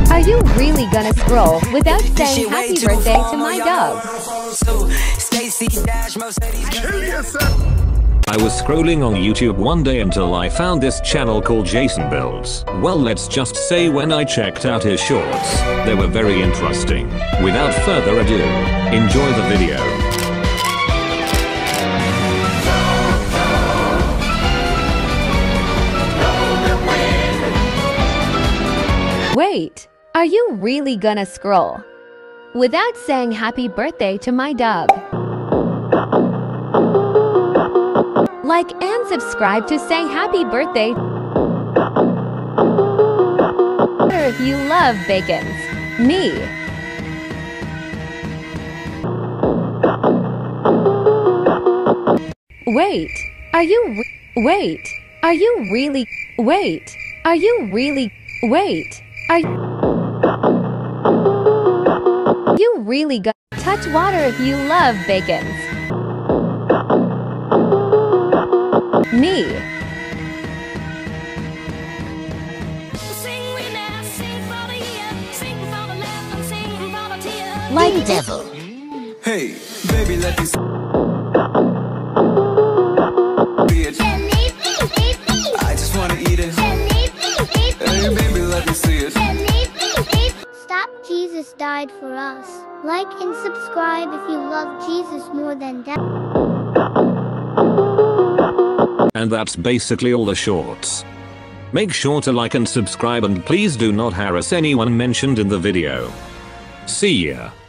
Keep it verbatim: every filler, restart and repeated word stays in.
Are you really gonna scroll without saying happy birthday to my dog? I was scrolling on YouTube one day until I found this channel called Jason Builds. Well, let's just say when I checked out his shorts, they were very interesting. Without further ado, enjoy the video. Wait, are you really gonna scroll without saying happy birthday to my dog? Like and subscribe to say happy birthday if you love bacons. Me. Wait, are you re- wait, are you really wait, are you really wait, are you really go touch water if you love bacons. Me. Like devil. Hey, baby, let me see it. I just wanna eat it. Hey, baby, let me see it. Stop, Jesus died for us. Like and subscribe if you love Jesus more than that. And that's basically all the shorts. Make sure to like and subscribe, and please do not harass anyone mentioned in the video. See ya.